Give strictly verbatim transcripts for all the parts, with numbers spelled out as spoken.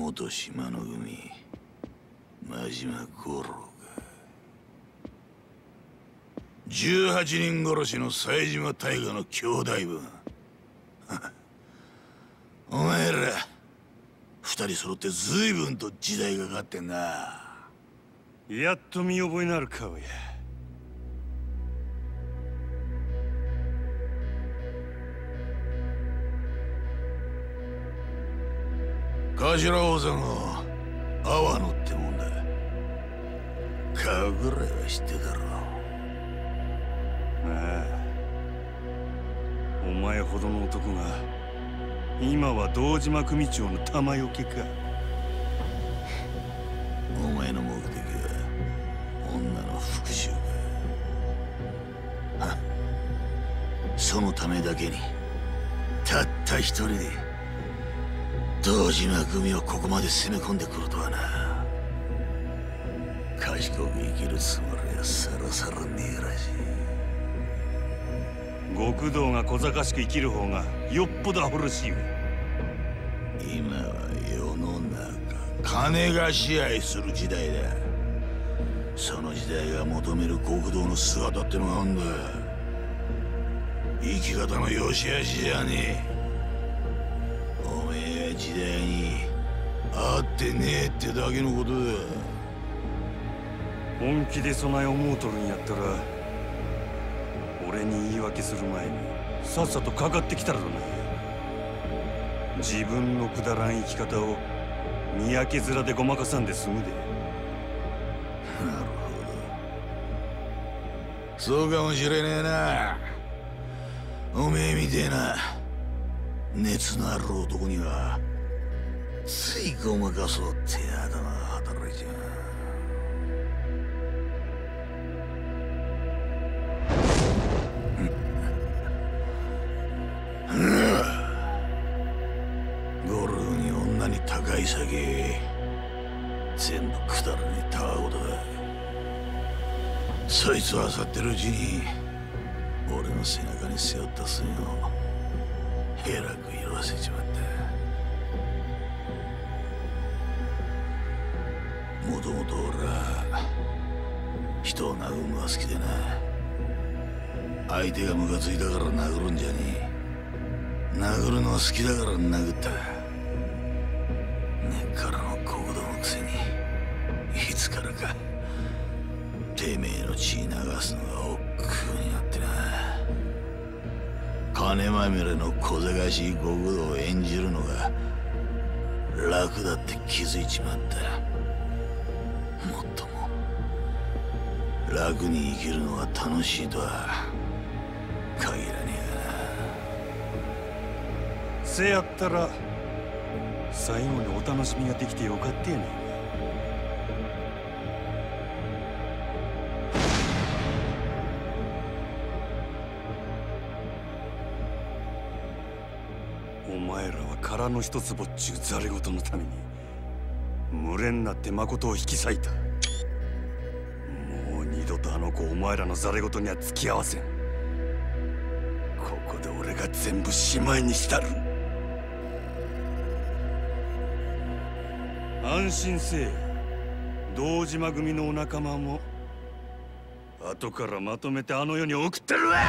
元島の組真島五郎か。じゅうはちにん殺しの冴島大河の兄弟分お前ら二人揃って随分と時代がかかってんな。 やっと見覚えのある顔や。 頭王さんの阿波野ってもんだ。顔ぐらいは知ってたろ。 ああ、お前ほどの男が今は堂島組長の玉よけか。 お前の目的は女の復讐か。はそのためだけにたった一人で堂島組をここまで攻め込んでくるとはな。賢く生きるつもりはさらさらねえらしい。 極道が小賢しく生きる方がよっぽどアホらしいわ。 今は世の中金が支配する時代だ。その時代が求める極道の姿ってのがあんだ。生き方の良し悪しじゃねえ。おめえは時代に合ってねえってだけのことだ。 本気で備え思うとるんやったら俺に言い訳する前にさっさとかかってきたらどな。自分のくだらん生き方を見分け面でごまかさんで済むで。 なるほど、そうかもしれねえな。おめえみてえな熱のある男にはついごまかそうって頭が働いちゃう。ゴルフに女に高い酒全部くだらねえたわごとだ。そいつを漁ってるうちに俺の背中に背負った墨をえらく色あせちまった。もともと俺は人を殴るのが好きでな。相手がムカついたから殴るんじゃねえ。殴るのは好きだから殴った。根っからの極道のくせにいつからかてめえの血流すのが億劫になってな。金まみれの小賢しい極道を演じるのが楽だって気づいちまった。もっとも楽に生きるのが楽しいとは限らねえがな。 せやったら最後にお楽しみができてよかったやねん。お前らは殻の一つぼっちゅうざれ言のために群れになって誠を引き裂いた。もう二度とあの子お前らのざれ言には付き合わせん。ここで俺が全部しまいにしたる。安心せえ。堂島組のお仲間も後からまとめてあの世に送ってるわ。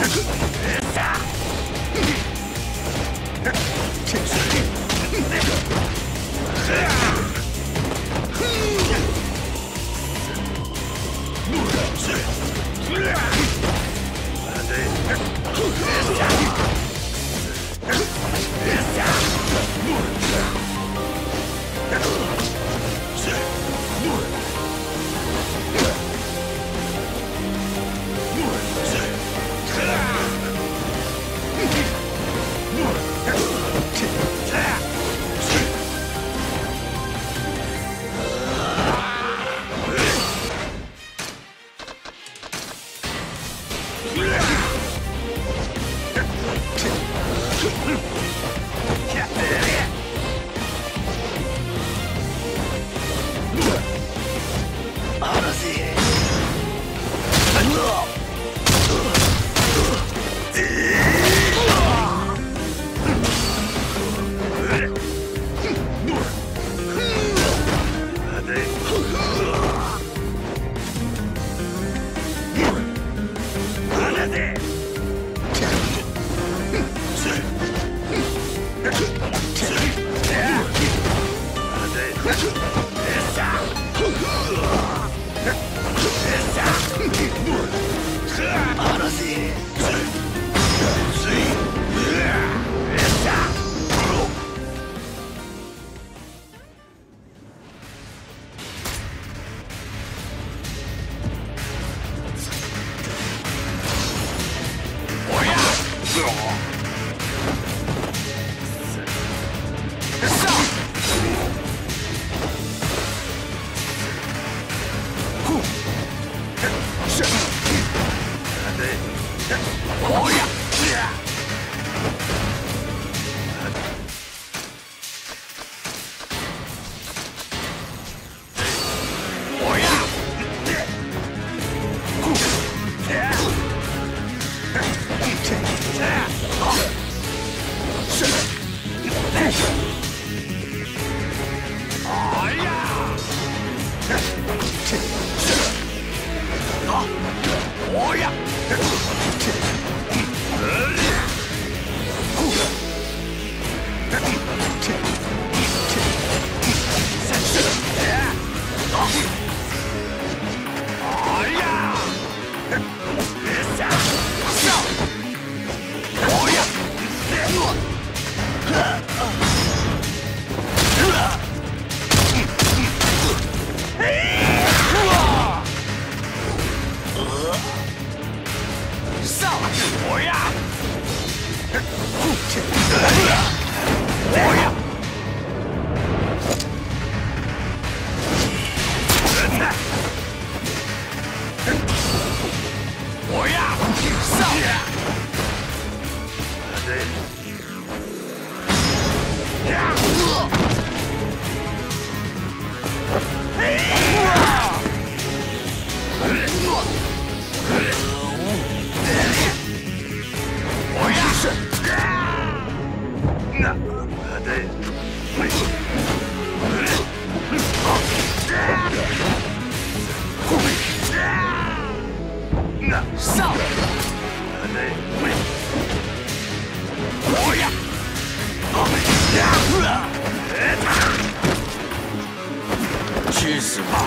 去死吧！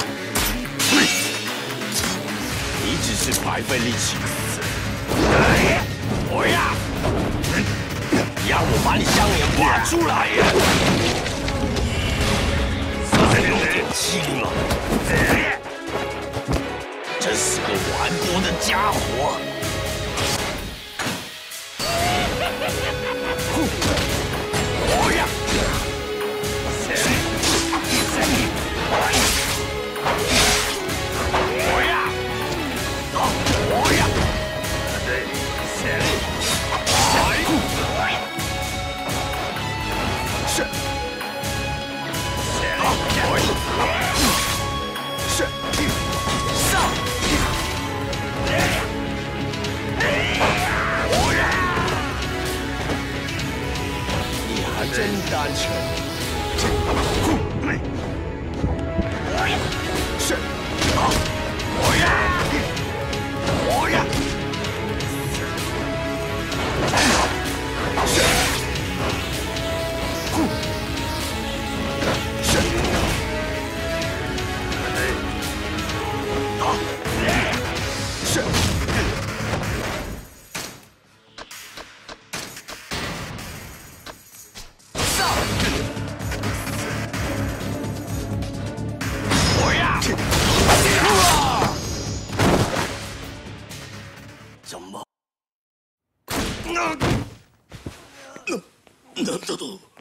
你只是白费力气。我呀，让我把你香脸挖出来呀！有点轻了，真是个顽薄的家伙。我呀！ 真单纯。是，我呀，我呀， ったと。